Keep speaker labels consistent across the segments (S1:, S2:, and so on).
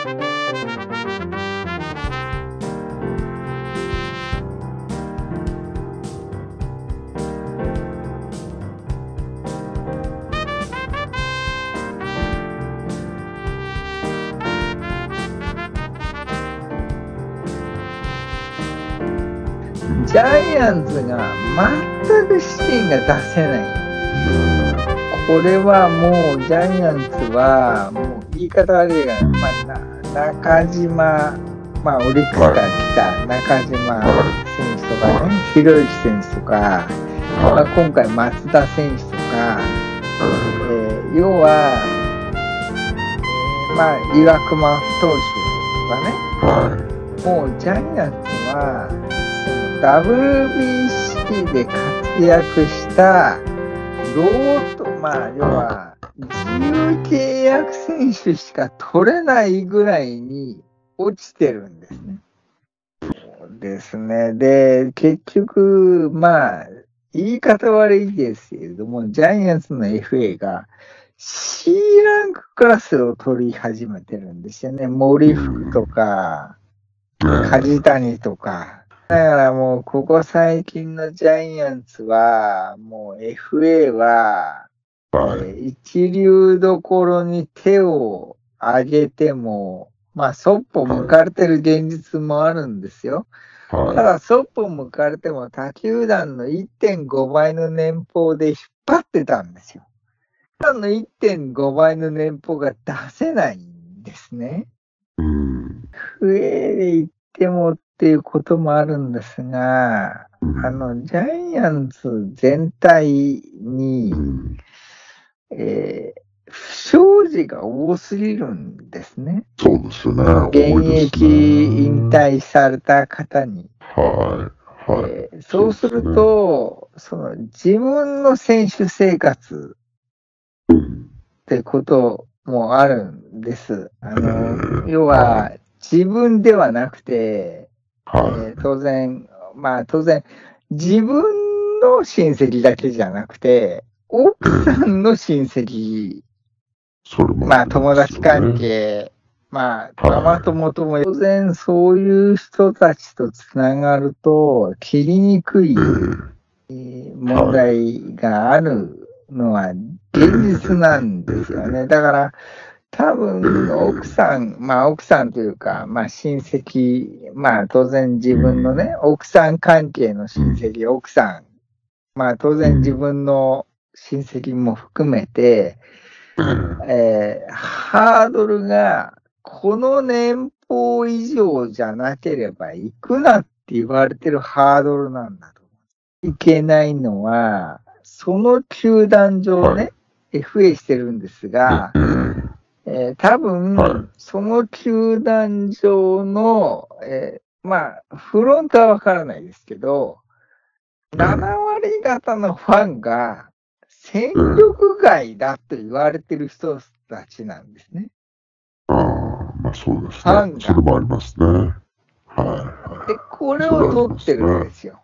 S1: ジャイアンツが全く資金が出せない。これはもうジャイアンツはもう言い方悪いが、中島、オリックスから来た中島選手とかね、ひろゆき選手とか、今回松田選手とか、要は、岩隈投手とかね、もうジャイアンツはWBC で活躍したロート、要は自由契約選手しか取れないぐらいに落ちてるんですね。そうですね。で、結局、言い方悪いですけれども、ジャイアンツの FA が C ランククラスを取り始めてるんですよね。森福とか、梶谷とか。だからもうここ最近のジャイアンツはもう FA は、一流どころに手を挙げてもそっぽ向かれてる現実もあるんですよ。ただそっぽ向かれても他球団の 1.5 倍の年俸で引っ張ってたんですよ。他球団の 1.5 倍の年俸が出せないんですね。FA で行ってもっていうこともあるんですが、ジャイアンツ全体に、不祥事が多すぎるんですね。
S2: そうですよね。
S1: 現役引退された方に。そうすると、自分の選手生活ってこともあるんです。要は、自分ではなくて、当然、自分の親戚だけじゃなくて、奥さんの親戚、友達関係、ママ友とも、当然そういう人たちとつながると、切りにくい問題があるのは現実なんですよね。だから、多分、奥さんというか、親戚、当然自分のね、奥さん関係の親戚、奥さん、当然自分の親戚も含めて、ハードルが、この年俸以上じゃなければ行くなって言われてるハードルなんだと。いけないのは、その球団上ね、FA してるんですが、多分、その球団上の、フロントはわからないですけど、7割方のファンが戦力外だと言われてる人たちなんですね。
S2: そうですね。それもありますね。
S1: で、これを取ってるんですよ。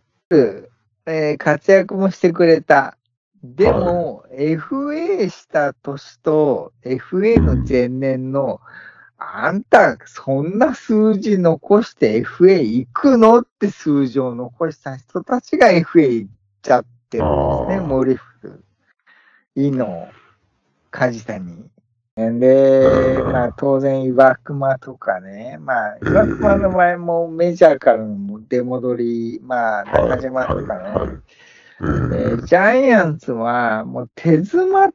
S1: 活躍もしてくれた。でも、FA した年と FA の前年の、あんた、そんな数字残して FA 行くのって数字を残した人たちが FA 行っちゃってるんですね。森福、井野、梶谷。で、当然、岩隈とかね。岩隈の場合もメジャーからの出戻り、中島とかね。ジャイアンツはもう手詰まって、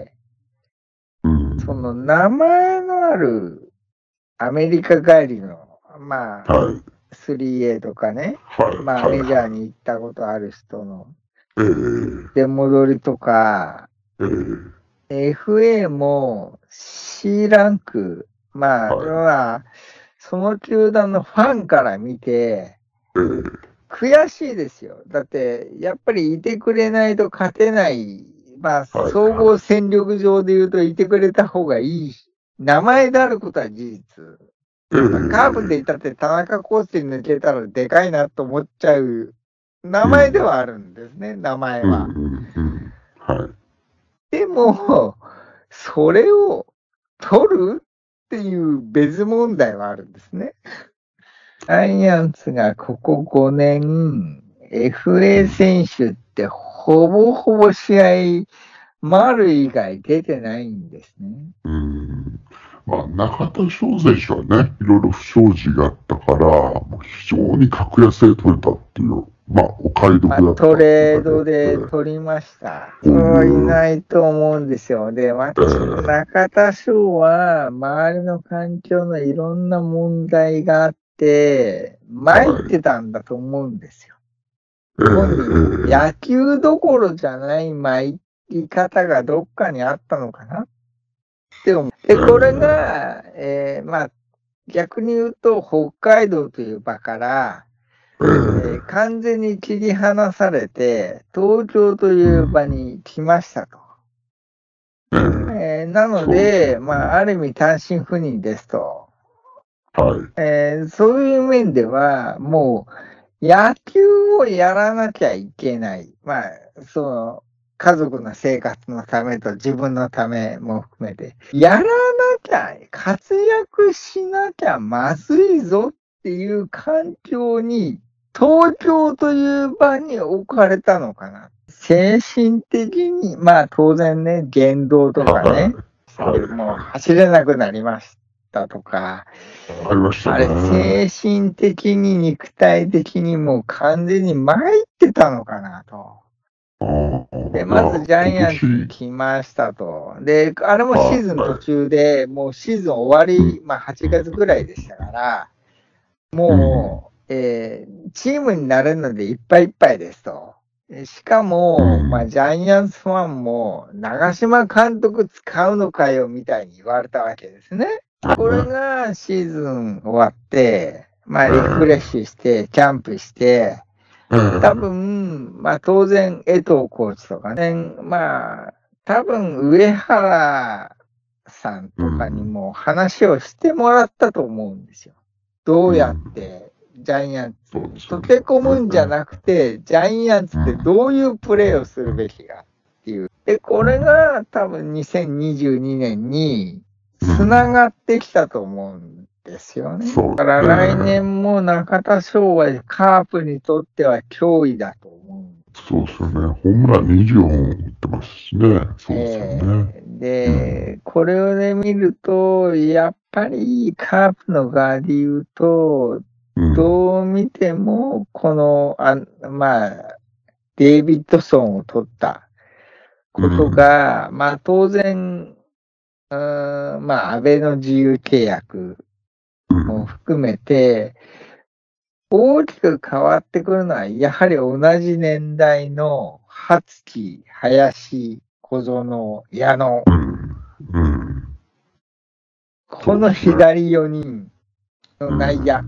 S1: その名前のあるアメリカ帰りの、3A とかね、メジャーに行ったことある人の出戻りとか、FA も C ランク、その球団のファンから見て、悔しいですよ。だって、やっぱりいてくれないと勝てない。総合戦力上で言うといてくれた方がいい。名前であることは事実。カープで言ったって田中コーチに抜けたらでかいなと思っちゃう名前ではあるんですね、名前は。でも、それを取るっていう別問題はあるんですね。ジャイアンツがここ5年、FA 選手ってほぼほぼ試合、丸以外出てないんですね。
S2: まあ、中田翔選手はね、いろいろ不祥事があったから、もう非常に格安で取れたっていう、まあ、お買い得だった。
S1: トレードで取りました。いないと思うんですよ。で、中田翔は、周りの環境のいろんな問題があって、参ってたんだと思うんですよ。本人、野球どころじゃない参り方がどっかにあったのかなって思う。で、これが、まあ、逆に言うと、北海道という場から、完全に切り離されて、東京という場に来ましたと。なので、まあ、ある意味単身赴任ですと。そういう面では、もう、野球をやらなきゃいけない。まあ、家族の生活のためと自分のためも含めて、やらなきゃ、活躍しなきゃまずいぞっていう環境に、東京という場に置かれたのかな。精神的に、まあ当然ね、言動とかね、もう走れなくなりましたとか、
S2: ありましたね。
S1: あれ、精神的に肉体的にもう完全に参ってたのかなと。で、まずジャイアンツに来ましたと。で、あれもシーズン途中で、もうシーズン終わり、まあ8月ぐらいでしたから、もう、チームになれるのでいっぱいいっぱいですと。しかも、まあジャイアンツファンも、長嶋監督使うのかよみたいに言われたわけですね。これがシーズン終わって、まあリフレッシュして、キャンプして、多分、まあ当然、江藤コーチとかね、まあ、多分上原さんとかにも話をしてもらったと思うんですよ。どうやってジャイアンツに溶け込むんじゃなくて、ジャイアンツってどういうプレーをするべきかっていう。で、これが多分2022年に繋がってきたと思うんですよね。だから来年も中田翔はカープにとっては脅威だと思う。
S2: そうですよね。ホームラン20本打ってますしね。そうですよね。
S1: で、これをね、見ると、やっぱりカープの側で言うと、どう見ても、まあ、デイビッドソンを取ったことが、まあ当然、まあ、安倍の自由契約も含めて、大きく変わってくるのは、やはり同じ年代の、羽月、林、小園、矢野。この左4人の内野。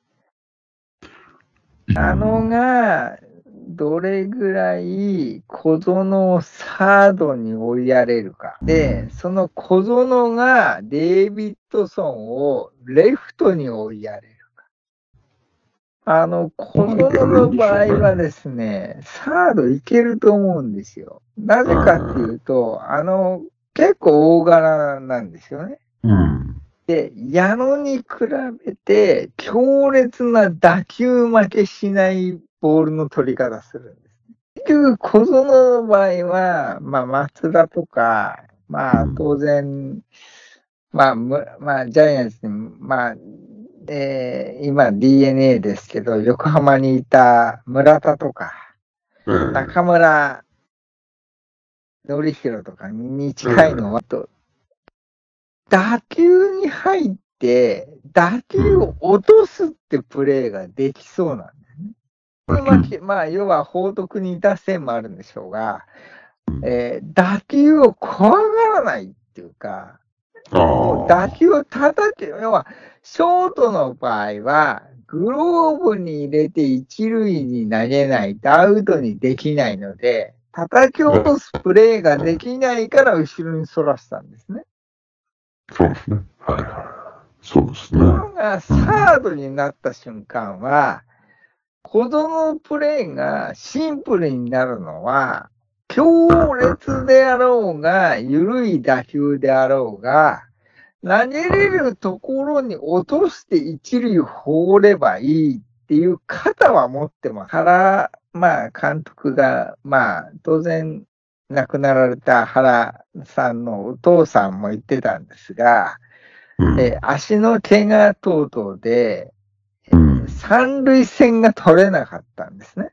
S1: 矢野が、どれぐらい小園をサードに追いやれるか。で、その小園がデイビッドソンをレフトに追いやれるか。小園の場合はですね、サードいけると思うんですよ。なぜかっていうと、結構大柄なんですよね。で、矢野に比べて強烈な打球負けしないボールの取り方するんです。結局、小園の場合は、まあ、松田とか、まあ、当然、まあ、ジャイアンツに、まあ、今 DNA ですけど、横浜にいた村田とか、中村紀弘とかに近いのは、打球に入って、打球を落とすってプレーができそうなんですね。まあ、要は報徳にいた線もあるんでしょうが、打球を怖がらないっていうか、打球を叩け、要は、ショートの場合は、グローブに入れて一塁に投げないとアウトにできないので、叩き落とすプレーができないから後ろに反らしたんですね。
S2: そうですね。はいはい。そうですね。
S1: がサードになった瞬間は、小園のプレーがシンプルになるのは、強烈であろうが、緩い打球であろうが、 投げれるところに落として一塁放ればいいっていう肩は持ってます。原、監督が、当然亡くなられた原さんのお父さんも言ってたんですが、足の怪我等々で、三塁線が取れなかったんですね。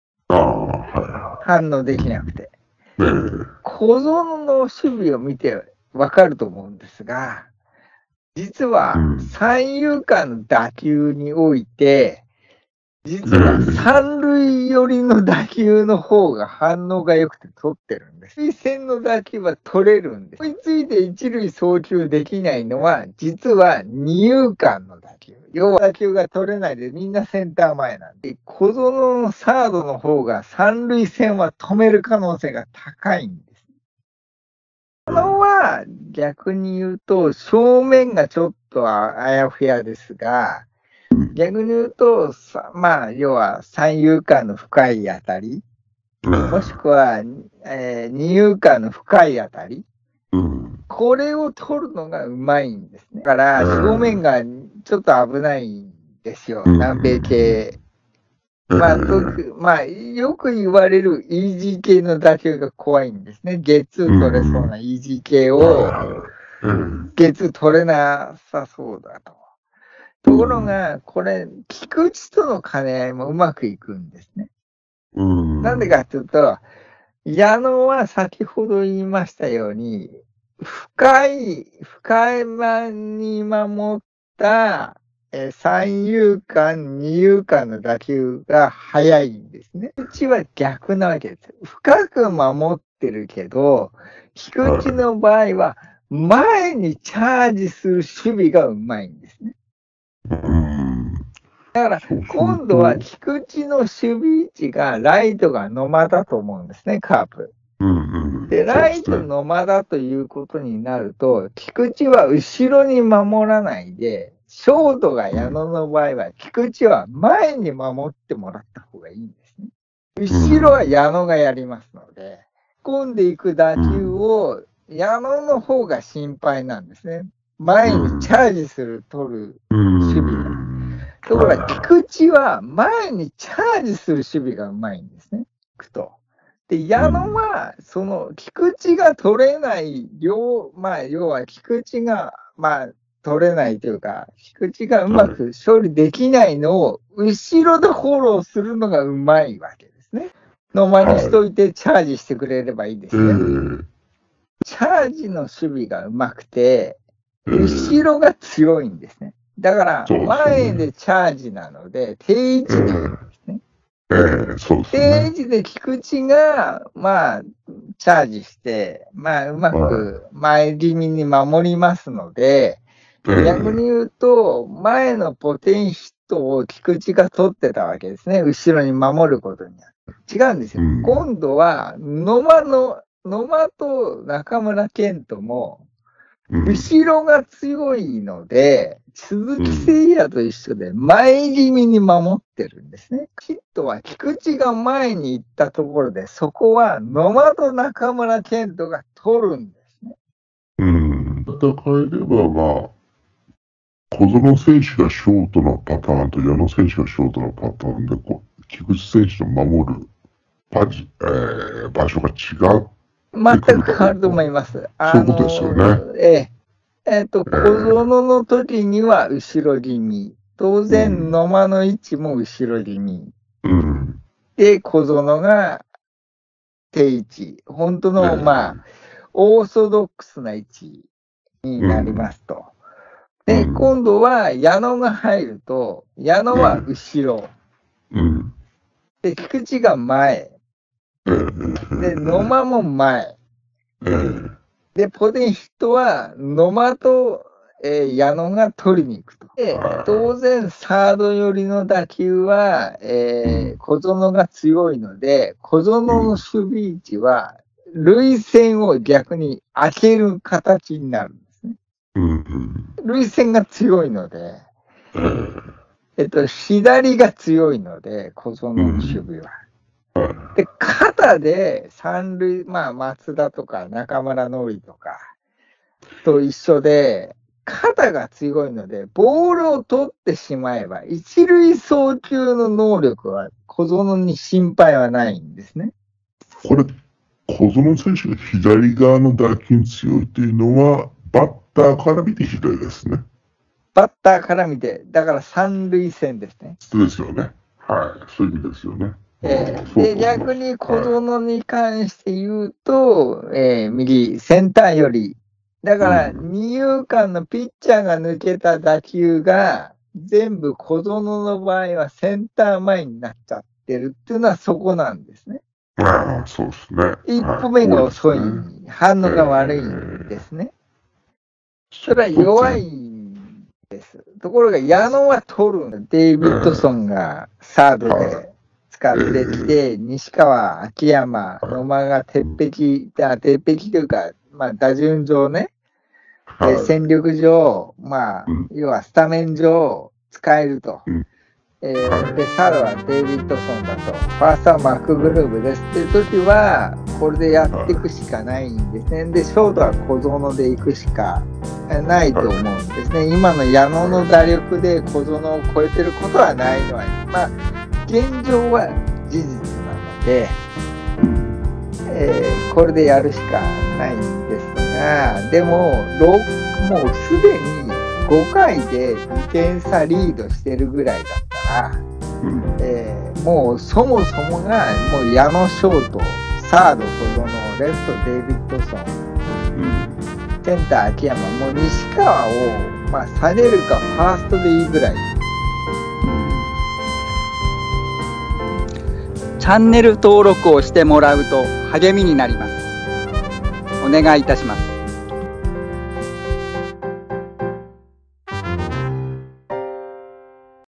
S1: 反応できなくて。小園の守備を見てわかると思うんですが、実は三遊間の打球において、実は三塁寄りの打球の方が反応が良くて取ってるんです。水線の打球は取れるんです。追いついて一塁送球できないのは、実は二遊間の打球。要は打球が取れないでみんなセンター前なんで、小園のサードの方が三塁線は止める可能性が高いんです。小園は逆に言うと、正面がちょっとあやふやですが、逆に言うと、要は三遊間の深いあたり、もしくは、二遊間の深いあたり、これを取るのがうまいんですね。だから、正面がちょっと危ないんですよ、南米系。よく言われるイージー系の打球が怖いんですね。ゲッツー取れそうなイージー系を、ゲッツー取れなさそうだと。ところが、これ、菊池との兼ね合いもうまくいくんですね。なんでかっていうと、矢野は先ほど言いましたように、深い間に守った、三遊間、二遊間の打球が速いんですね。菊池は逆なわけです。深く守ってるけど、菊池の場合は、前にチャージする守備がうまいんですね。だから、今度は菊池の守備位置が、ライトが野間だと思うんですね、カープ。で、ライト野間だということになると、菊池は後ろに守らないで、ショートが矢野の場合は、菊池は前に守ってもらった方がいいんですね。後ろは矢野がやりますので、込んでいく打球を矢野の方が心配なんですね。前にチャージする、取る守備が。ところが、菊池は前にチャージする守備がうまいんですね。で、矢野は、その、菊池が取れない要は菊池が、取れないというか、菊池がうまく処理できないのを、後ろでフォローするのがうまいわけですね。野間にしといてチャージしてくれればいいですね。チャージの守備がうまくて、後ろが強いんですね。だから、前でチャージなので、定位置なんですね。定位置で菊池が、チャージして、うまく前気味に守りますので、逆に言うと、前のポテンヒットを菊池が取ってたわけですね。後ろに守ることになる。違うんですよ。今度は、野間と中村健人も、後ろが強いので、鈴木誠也と一緒で前気味に守ってるんですね。ヒットは菊池が前に行ったところで、そこは野間と中村健人が取るんですね。
S2: 戦えれば小園選手がショートのパターンと矢野選手がショートのパターンで、菊池選手の守る場所が違う。
S1: 全く変わると思います。
S2: そういうことですよね。
S1: 小園の時には後ろ気味。当然、野間の位置も後ろ気味。で、小園が定位置。本当の、オーソドックスな位置になりますと。で、今度は矢野が入ると、矢野は後ろ。で、菊池が前。で、野間も前。で、ポテンヒットは野間と、矢野が取りに行くと。で、当然、サード寄りの打球は、小園が強いので、小園の守備位置は、塁線を逆に開ける形になるんですね。塁線が強いので、左が強いので、小園の守備は。で、肩で三塁、松田とか中村のりとかと一緒で、 肩が強いので、ボールを取ってしまえば、一塁送球の能力は小園に心配はないんですね。
S2: これ、小園選手が左側の打球に強いというのは、バッターから見て左ですね。
S1: バッターから見て、だから三塁線ですね。
S2: そうですよね。はい。そういう意味ですよね。
S1: で、逆に小園に関して言うと、右、センターより。だから、二遊間のピッチャーが抜けた打球が、全部小園の場合はセンター前になっちゃってるっていうのはそこなんですね。
S2: そうですね。
S1: 一歩目が遅い、反応が悪いんですね。それは弱いんです。ところが、矢野は取る。デイビッドソンがサードで使ってきて、西川、秋山、野間が鉄壁というか、まあ、打順上ね、戦力上、まあ、要はスタメン上使えると。で、サードはデイビッドソンだと。ファーストはマクグルーブですっていう時は、これでやっていくしかないんですね。で、ショートは小園で行くしかないと思うんですね。今の矢野の打力で小園を超えてることはないのは、まあ、現状は事実なので、これでやるしかないんですが、でも、もうすでに5回で2点差リードしてるぐらいだったら、もうそもそもが、もう矢野ショート、サード小園、レフトデイビッドソン、センター秋山、もう西川を、まあ、下げるかファーストでいいぐらい。
S3: チャンネル登録をしてもらうと励みになります。お願いいたします。